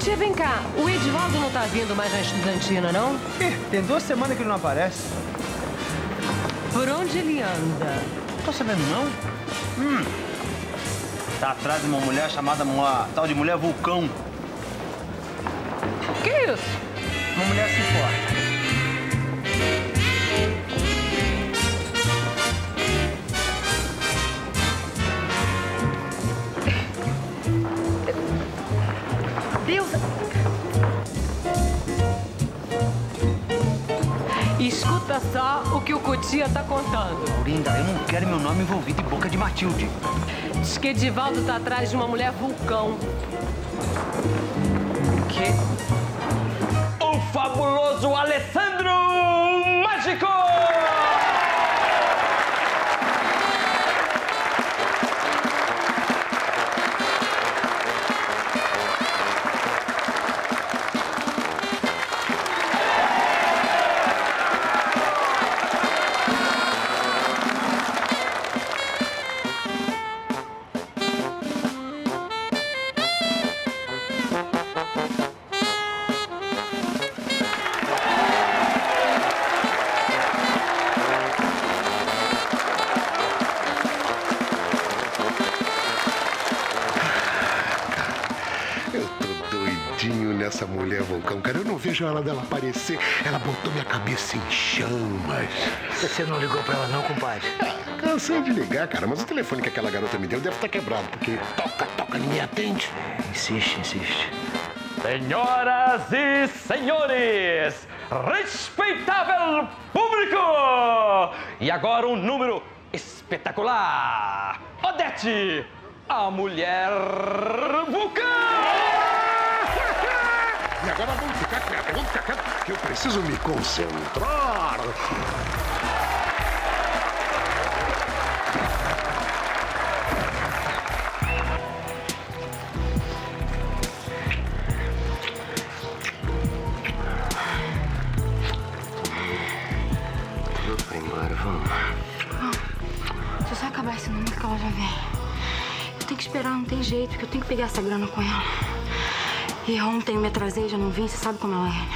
Tia, vem cá. O Edivaldo não tá vindo mais na estudantina, não? Ih, tem 2 semanas que ele não aparece. Por onde ele anda? Não tô sabendo, não. Tá atrás de uma mulher chamada tal de mulher vulcão. Que isso? Uma mulher assim forte. Deus! Escuta só o que o Cutia tá contando. Aurinda, eu não quero meu nome envolvido em boca de Matilde. Diz que Edivaldo tá atrás de uma mulher vulcão. Que? O fabuloso Alessandro Mágico! Essa mulher vulcão, cara, eu não vejo a hora dela aparecer. Ela botou minha cabeça em chamas. Você não ligou pra ela não, compadre? Cansei de ligar, cara, mas o telefone que aquela garota me deu deve estar quebrado, porque toca, ninguém atende. Insiste. Senhoras e senhores, respeitável público! E agora um número espetacular! Odete, a mulher vulcão! E agora vamos ficar quieto, que eu preciso me concentrar. Vai embora, vamos. Se você acabar esse número que ela já vem. Eu tenho que esperar, não tem jeito, porque eu tenho que pegar essa grana com ela. E ontem eu me atrasei, já não vim, você sabe como ela é.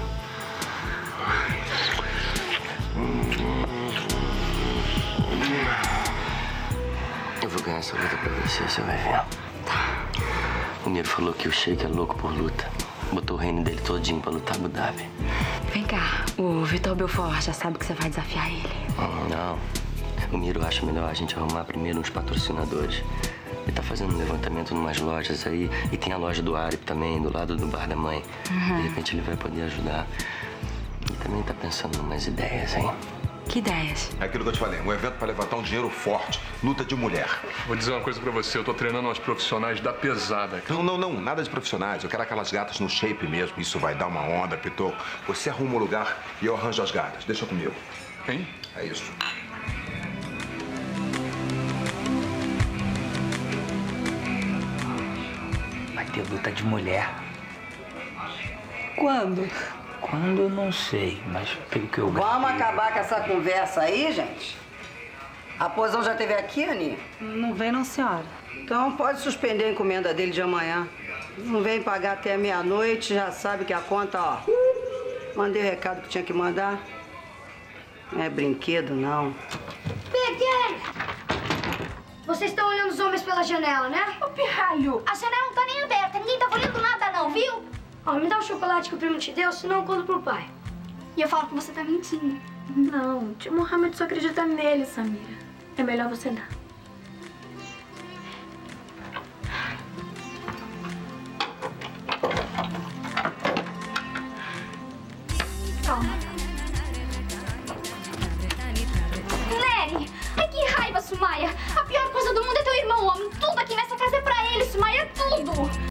Eu vou ganhar essa luta pra você vai ver. Tá. O Miro falou que o Sheik é louco por luta. Botou o reino dele todinho pra lutar Abu Dhabi. Vem cá, o Vitor Belfort já sabe que você vai desafiar ele. Não. O Miro acha melhor a gente arrumar primeiro uns patrocinadores. Ele tá fazendo um levantamento em umas lojas aí. E tem a loja do Arip também, do lado do bar da mãe. De repente ele vai poder ajudar. E também tá pensando em umas ideias, hein? Que ideias? É aquilo que eu te falei, um evento pra levantar um dinheiro forte, luta de mulher. Vou dizer uma coisa pra você, eu tô treinando umas profissionais da pesada. Não, nada de profissionais. Eu quero aquelas gatas no shape mesmo. Isso vai dar uma onda, Pitoco. Você arruma o lugar e eu arranjo as gatas. Deixa comigo. Hein? É isso. Vai ter luta de mulher. Quando? Quando, eu não sei, mas pelo que eu Vamos acabar com essa conversa aí, gente? A Pozão já esteve aqui, Ani? Não vem não, senhora. Então pode suspender a encomenda dele de amanhã. Não vem pagar até meia-noite, já sabe que a conta, ó. Mandei o recado que tinha que mandar. Não é brinquedo, não. Peguei! Vocês estão olhando os homens pela janela, né? Ô, pirralho! A janela não tá nem aberta, ninguém tá olhando nada não, viu? Ó, me dá o chocolate que o primo te deu, senão eu conto pro pai. E eu falo que você tá mentindo. Não, tio Mohamed só acredita nele, Samira. É melhor você dar.